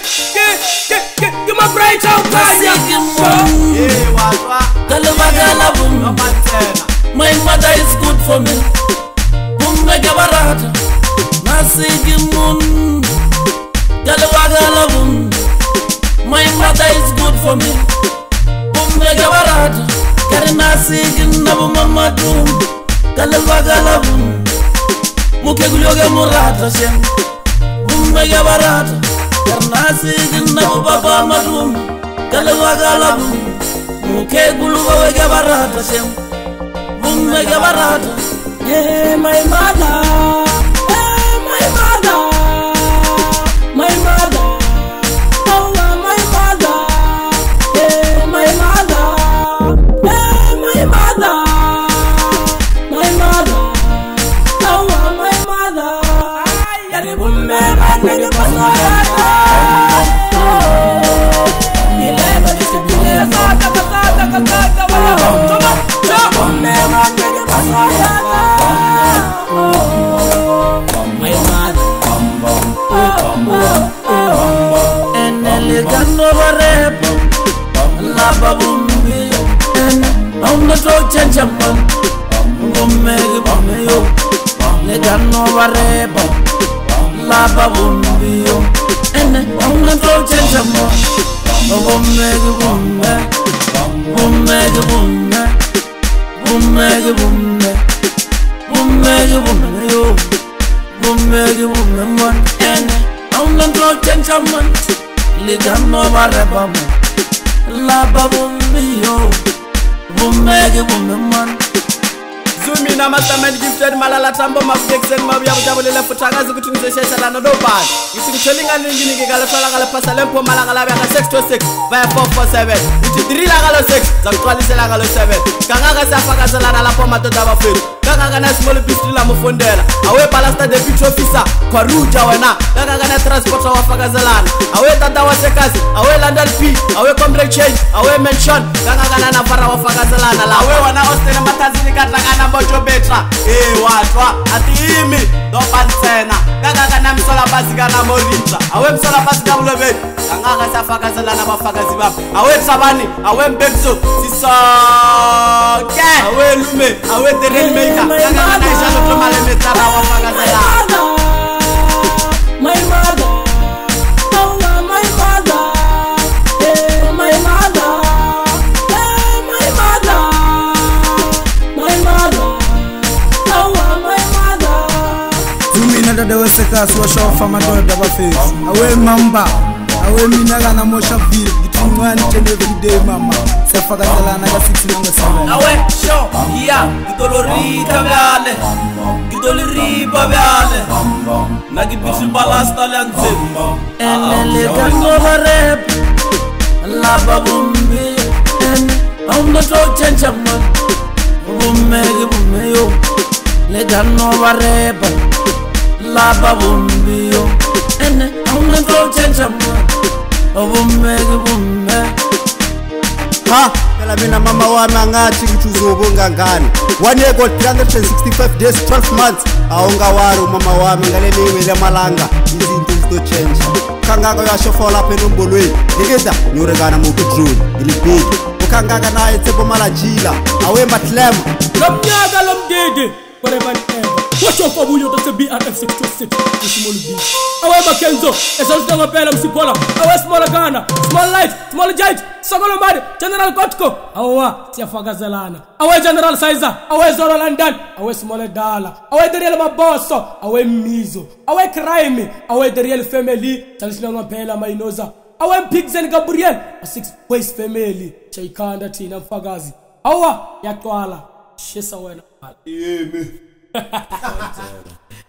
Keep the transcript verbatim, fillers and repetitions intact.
Give my bright out Kanya. Yeah, what? Kalabagala my mother is good for me. Bumega barata. Nasigi mun. Kalabagala bum. My mother is good for me. Bumega barata. Karina sigi nabu mama dum. Kalabagala bum. Mukegulyoga murata shem. Bumega barata. Karina sigi nabu baba madum. Kalabagala bum. Mukegulyoga barata shem. Bumega barata. Yeah, my mother. Yeah, my mother. My mother. Oh, my mother. Yeah, my mother. Yeah, my mother. My mother. Oh, my mother. Yeah, the woman and the pastor. I'm not so changeable. I'm make bomb yo. Let them know what rebel. Lava boom yo. And I'm not so changeable. Boom make boom. Boom make boom. Boom make boom. Boom make boom yo. Boom make boom one. And I'm not so changeable. Let them know what rebel. Lava boom yo. Bumege bumeman Zumi na mastermind gifted malala tambo mafixen mabya bujabulele futakazi ukuthi ngizesheshala no bad ngithi ngitholinga ningini ngikala ngala phasa lempo malanga la bya six to six via four four seven ngithi three la ngalo six zakuqalisela ngalo seven kangaka siyafakazelana lapho madoda abafethu kangaka na small business la mufondela awe balasta deputy officer kwaruja wena kangaka na transporter wafakazelana awe tata wasekazi awe London P awe comrade change awe mention kangaka na nafara wafakazelana la awe wana hostel matazini katlakana mojo betra eh watwa atimi do pansena kangaka na msola basi kana morinza awe msola basi kabulobet kangaka siyafakazelana bafakazi bapha awe Tlhabane awe Mbekso siso ke awe Lume awe Terrell Maker kangaka na ishalo tomale metara wafakazelana. My mother. Oh, my mother. Yeah, my mother. Yeah, my mother. My mother. Oh, my mother. Zumina dada weseka swasho fama dada face. Awe mamba. Awe minaga na mosha vile. Gitumwani chene everyday mama. Sefakazelana ga six linga seven. Awe show yeah gidolori tabyale gidolori babyale nagi bishi balasta lanze enele kanova rap lava bumbi en I'm not so changeable bumege bumeyo le kanova rap lava bumbi yo en I'm not so changeable bumege bume ha phela mina mama wami angathi ukuthi uzobonga ngani one year gold three hundred sixty-five days twelve months awungawari mama wami ngaleliwe lemalanga izinto zito change kangaka uyashofola lapha enombolweni ngikida nyorekana mu drone ilibig ukangaka naye tsebo malajila awe matlem lomnyaka lomgidi whatever ever watch out for buyo to B R F six two six small B awe Makenzo esalita ngapela msipola awe small Ghana small light small giant Sogolo Mari General Kotko awa siyafakazelana awe General Sizer awe Zoro London awe small Dala awe the real maboso awe Mizo awe Crime awe the real family salita ngapela Mainoza awe Pixen Gabriel a six ways family Chaikanda Tina Mfagazi awa yaqwala shisa wena yemi